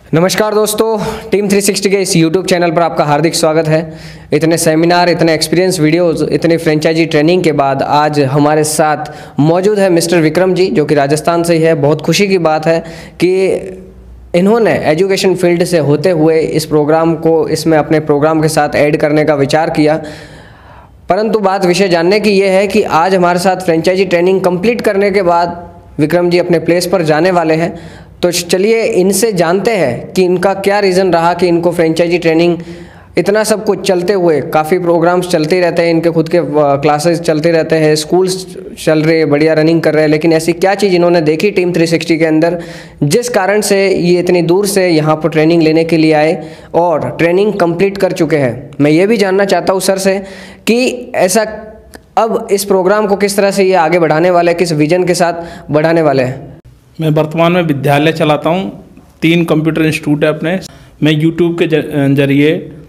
नमस्कार दोस्तों, टीम 360 के इस YouTube चैनल पर आपका हार्दिक स्वागत है। इतने सेमिनार, इतने एक्सपीरियंस वीडियोस, इतनी फ्रेंचाइजी ट्रेनिंग के बाद आज हमारे साथ मौजूद है मिस्टर विक्रम जी, जो कि राजस्थान से ही है। बहुत खुशी की बात है कि इन्होंने एजुकेशन फील्ड से होते हुए इस प्रोग्राम को इसमें अपने प्रोग्राम के साथ ऐड करने का विचार किया। परंतु बात विषय जानने की ये है कि आज हमारे साथ फ्रेंचाइजी ट्रेनिंग कंप्लीट करने के बाद विक्रम जी अपने प्लेस पर जाने वाले हैं। तो चलिए इनसे जानते हैं कि इनका क्या रीज़न रहा कि इनको फ्रेंचाइजी ट्रेनिंग इतना सब कुछ चलते हुए, काफ़ी प्रोग्राम्स चलते रहते हैं, इनके खुद के क्लासेस चलते रहते हैं, स्कूल्स चल रहे हैं, बढ़िया रनिंग कर रहे हैं, लेकिन ऐसी क्या चीज़ इन्होंने देखी टीम 360 के अंदर जिस कारण से ये इतनी दूर से यहाँ पर ट्रेनिंग लेने के लिए आए और ट्रेनिंग कंप्लीट कर चुके हैं। मैं ये भी जानना चाहता हूँ सर से कि ऐसा अब इस प्रोग्राम को किस तरह से ये आगे बढ़ाने वाले, किस विजन के साथ बढ़ाने वाले हैं। मैं वर्तमान में विद्यालय चलाता हूँ, 3 कंप्यूटर इंस्टीट्यूट है अपने। मैं यूट्यूब के जरिए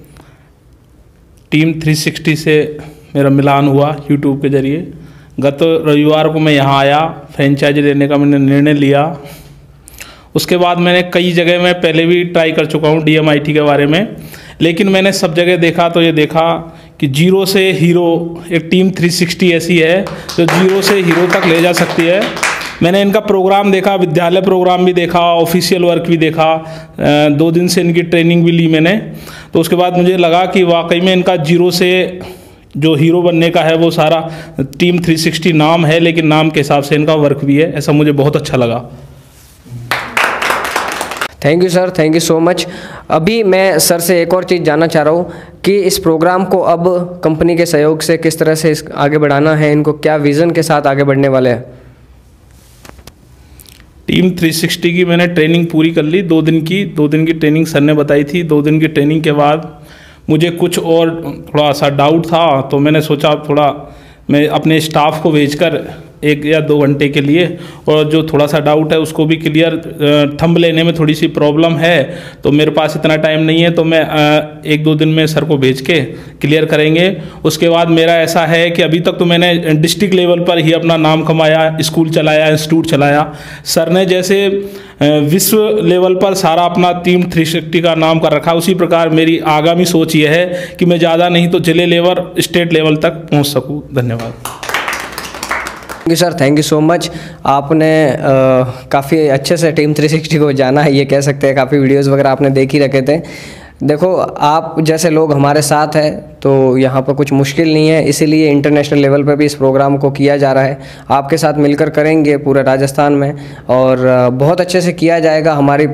टीम 360 से मेरा मिलान हुआ यूट्यूब के जरिए। गत रविवार को मैं यहाँ आया, फ्रेंचाइजी लेने का मैंने निर्णय लिया। उसके बाद मैंने कई जगह में पहले भी ट्राई कर चुका हूँ DMIT के बारे में, लेकिन मैंने सब जगह देखा तो ये देखा कि जीरो से हीरो एक टीम 360 ऐसी है जो जीरो से हीरो तक ले जा सकती है। मैंने इनका प्रोग्राम देखा, विद्यालय प्रोग्राम भी देखा, ऑफिशियल वर्क भी देखा, 2 दिन से इनकी ट्रेनिंग भी ली मैंने। तो उसके बाद मुझे लगा कि वाकई में इनका जीरो से जो हीरो बनने का है वो सारा टीम 360 नाम है, लेकिन नाम के हिसाब से इनका वर्क भी है। ऐसा मुझे बहुत अच्छा लगा। Thank you sir, thank you so much. अभी मैं सर से एक और चीज़ जानना चाह रहा हूँ कि इस प्रोग्राम को अब कंपनी के सहयोग से किस तरह से आगे बढ़ाना है, इनको क्या विज़न के साथ आगे बढ़ने वाले हैं। टीम 360 की मैंने ट्रेनिंग पूरी कर ली, 2 दिन की ट्रेनिंग सर ने बताई थी। 2 दिन की ट्रेनिंग के बाद मुझे कुछ और थोड़ा सा डाउट था, तो मैंने सोचा थोड़ा मैं अपने स्टाफ को भेजकर 1 या 2 घंटे के लिए, और जो थोड़ा सा डाउट है उसको भी क्लियर, थंब लेने में थोड़ी सी प्रॉब्लम है तो मेरे पास इतना टाइम नहीं है, तो मैं 1-2 दिन में सर को भेज के क्लियर करेंगे। उसके बाद मेरा ऐसा है कि अभी तक तो मैंने डिस्ट्रिक्ट लेवल पर ही अपना नाम कमाया, स्कूल चलाया, इंस्टीट्यूट चलाया। सर ने जैसे विश्व लेवल पर सारा अपना टीम 360 का नाम कर रखा, उसी प्रकार मेरी आगामी सोच ये है कि मैं ज़्यादा नहीं तो जिले लेवल, स्टेट लेवल तक पहुँच सकूँ। धन्यवाद। Thank you sir, thank you so much. आपने काफ़ी अच्छे से टीम 360 को जाना है, ये कह सकते हैं। काफ़ी वीडियोस वगैरह आपने देख ही रखे थे। देखो, आप जैसे लोग हमारे साथ हैं तो यहाँ पर कुछ मुश्किल नहीं है, इसीलिए इंटरनेशनल लेवल पर भी इस प्रोग्राम को किया जा रहा है। आपके साथ मिलकर करेंगे पूरे राजस्थान में, और बहुत अच्छे से किया जाएगा। हमारी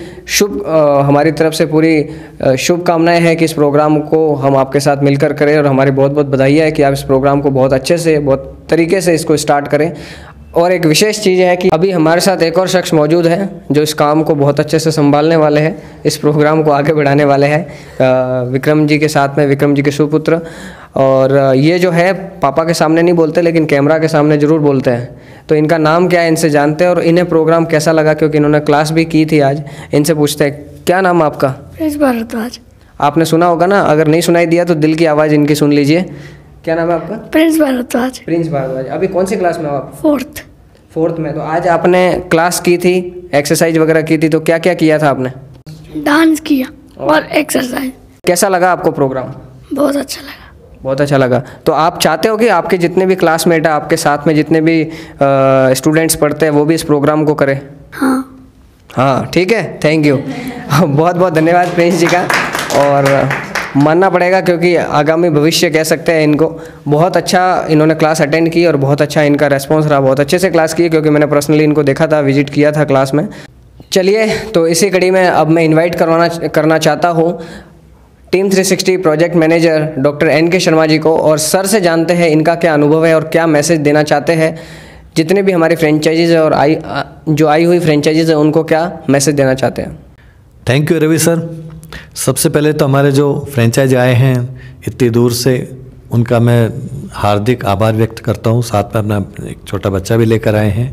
हमारी तरफ से पूरी शुभकामनाएं हैं कि इस प्रोग्राम को हम आपके साथ मिलकर करें, और हमारी बहुत बहुत बधाई है कि आप इस प्रोग्राम को बहुत अच्छे से, बहुत तरीके से इसको स्टार्ट करें। और एक विशेष चीज़ है कि अभी हमारे साथ एक और शख्स मौजूद है जो इस काम को बहुत अच्छे से संभालने वाले हैं, इस प्रोग्राम को आगे बढ़ाने वाले हैं। विक्रम जी के साथ में, विक्रम जी के सुपुत्र। और ये जो है पापा के सामने नहीं बोलते, लेकिन कैमरा के सामने ज़रूर बोलते हैं। तो इनका नाम क्या है, इनसे जानते हैं, और इन्हें प्रोग्राम कैसा लगा, क्योंकि इन्होंने क्लास भी की थी आज। इनसे पूछते हैं, क्या नाम है आपका? प्रिंस भारद्वाज। आपने सुना होगा ना, अगर नहीं सुनाई दिया तो दिल की आवाज़ इनकी सुन लीजिए। क्या नाम है आपका? प्रिंस भारद्वाज। प्रिंस भारद्वाज। अभी कौन सी क्लास में हो आप? 4th में। तो आज आपने क्लास की थी, एक्सरसाइज वगैरह की थी, तो क्या क्या किया था आपने? डांस किया और एक्सरसाइज। कैसा लगा आपको प्रोग्राम? बहुत अच्छा लगा। बहुत अच्छा लगा। तो आप चाहते हो कि आपके जितने भी क्लासमेट हैं, आपके साथ में जितने भी स्टूडेंट्स पढ़ते हैं, वो भी इस प्रोग्राम को करें? हाँ, ठीक है, थैंक यू। बहुत बहुत धन्यवाद प्रिंस जी का। और मानना पड़ेगा क्योंकि आगामी भविष्य कह सकते हैं इनको। बहुत अच्छा इन्होंने क्लास अटेंड की और बहुत अच्छा इनका रेस्पॉन्स रहा। बहुत अच्छे से क्लास की, क्योंकि मैंने पर्सनली इनको देखा था, विजिट किया था क्लास में। चलिए, तो इसी कड़ी में अब मैं इनवाइट करना चाहता हूँ team 360 project manager doctor NK Sharma ji को, और सर से जानते हैं इनका क्या अनुभव है और क्या मैसेज देना चाहते हैं। जितने भी हमारी फ्रेंचाइजीज़ और जो आई हुई फ्रेंचाइजीज़ है, उनको क्या मैसेज देना चाहते हैं। Thank you Ravi sir. सबसे पहले तो हमारे जो फ्रेंचाइज आए हैं इतनी दूर से, उनका मैं हार्दिक आभार व्यक्त करता हूँ। साथ में अपना एक छोटा बच्चा भी लेकर आए हैं।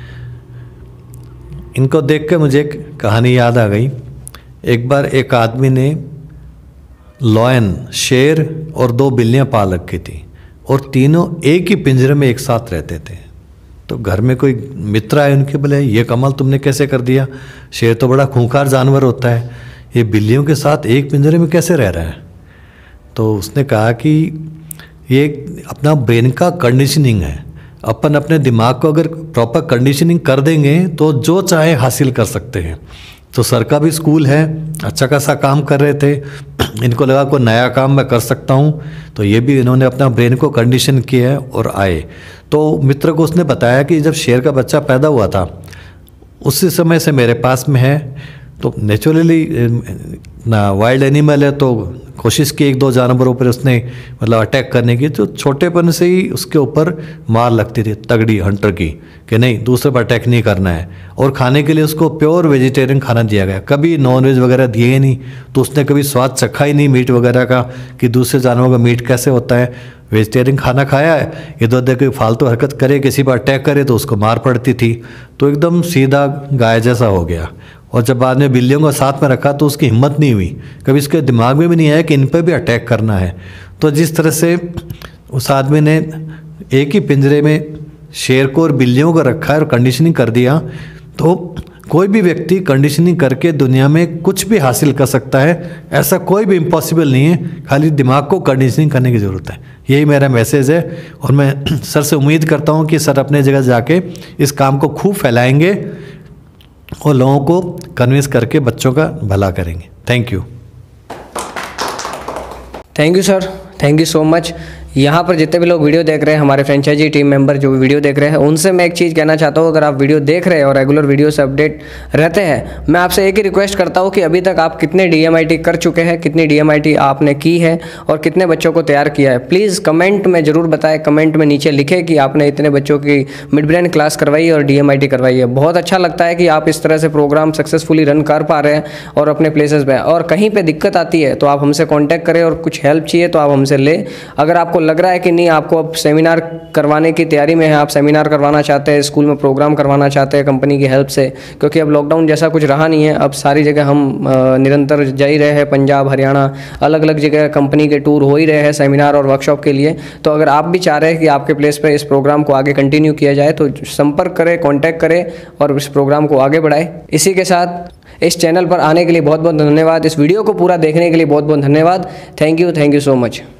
इनको देख कर मुझे एक कहानी याद आ गई। एक बार एक आदमी ने लॉयन, शेर और 2 बिल्लियाँ पाल रखी थी, और तीनों एक ही पिंजरे में एक साथ रहते थे। तो घर में कोई मित्र आए उनके, बोले ये कमाल तुमने कैसे कर दिया? शेर तो बड़ा खूंखार जानवर होता है, ये बिल्लियों के साथ एक पिंजरे में कैसे रह रहा है? तो उसने कहा कि ये अपना ब्रेन का कंडीशनिंग है। अपन अपने दिमाग को अगर प्रॉपर कंडीशनिंग कर देंगे तो जो चाहे हासिल कर सकते हैं। तो सर का भी स्कूल है, अच्छा खासा काम कर रहे थे, इनको लगा कोई नया काम मैं कर सकता हूँ, तो ये भी इन्होंने अपना ब्रेन को कंडीशन किया है और आए। तो मित्र को उसने बताया कि जब शेर का बच्चा पैदा हुआ था उसी समय से मेरे पास में है, तो नेचुरली ना वाइल्ड एनिमल है तो कोशिश की एक दो जानवरों पर उसने मतलब अटैक करने की, तो छोटेपन से ही उसके ऊपर मार लगती थी तगड़ी हंटर की कि नहीं दूसरे पर अटैक नहीं करना है। और खाने के लिए उसको प्योर वेजिटेरियन खाना दिया गया, कभी नॉनवेज वगैरह दिए ही नहीं, तो उसने कभी स्वाद चखा ही नहीं मीट वगैरह का कि दूसरे जानवरों का मीट कैसे होता है। वेजिटेरियन खाना खाया है, इधर उधर कोई फालतू हरकत करे, किसी पर अटैक करे तो उसको मार पड़ती थी, तो एकदम सीधा गाय जैसा हो गया। और जब बाद में बिल्लियों को साथ में रखा तो उसकी हिम्मत नहीं हुई, कभी इसके दिमाग में भी नहीं आया कि इन पर भी अटैक करना है। तो जिस तरह से उस आदमी ने एक ही पिंजरे में शेर को और बिल्लियों को रखा है और कंडीशनिंग कर दिया, तो कोई भी व्यक्ति कंडीशनिंग करके दुनिया में कुछ भी हासिल कर सकता है, ऐसा कोई भी इम्पॉसिबल नहीं है, खाली दिमाग को कंडीशनिंग करने की ज़रूरत है। यही मेरा मैसेज है और मैं सर से उम्मीद करता हूँ कि सर अपने जगह जाके इस काम को खूब फैलाएंगे और लोगों को कन्विंस करके बच्चों का भला करेंगे। Thank you. Thank you sir, thank you so much. यहाँ पर जितने भी लोग वीडियो देख रहे हैं, हमारे फ्रेंचाइजी टीम मेंबर जो भी वीडियो देख रहे हैं, उनसे मैं एक चीज़ कहना चाहता हूँ, अगर आप वीडियो देख रहे हैं और रेगुलर वीडियो से अपडेट रहते हैं, मैं आपसे एक ही रिक्वेस्ट करता हूँ कि अभी तक आप कितने DMIT कर चुके हैं, कितनी DMIT आपने की है और कितने बच्चों को तैयार किया है, प्लीज़ कमेंट में ज़रूर बताएं। कमेंट में नीचे लिखें कि आपने इतने बच्चों की मिड ब्रेन क्लास करवाई और DMIT करवाई है। बहुत अच्छा लगता है कि आप इस तरह से प्रोग्राम सक्सेसफुली रन कर पा रहे हैं और अपने प्लेसेस पे। और कहीं पे दिक्कत आती है तो आप हमसे कांटेक्ट करें और कुछ हेल्प चाहिए तो आप हमसे ले। अगर आपको लग रहा है कि नहीं आपको अब सेमिनार करवाने की तैयारी में है, आप सेमिनार करवाना चाहते हैं, स्कूल में प्रोग्राम करवाना चाहते हैं कंपनी की हेल्प से, क्योंकि अब लॉकडाउन जैसा कुछ रहा नहीं है, अब सारी जगह हम निरंतर जा ही रहे हैं, पंजाब हरियाणा अलग अलग जगह कंपनी के टूर हो ही रहे हैं सेमिनार और वर्कशॉप के लिए। तो अगर आप भी चाह रहे हैं कि आपके प्लेस पर इस प्रोग्राम को आगे कंटिन्यू किया जाए तो संपर्क करें, कॉन्टैक्ट करें और इस प्रोग्राम को आगे बढ़ाएं। इसी के साथ इस चैनल पर आने के लिए बहुत बहुत धन्यवाद, इस वीडियो को पूरा देखने के लिए बहुत बहुत धन्यवाद। Thank you so much.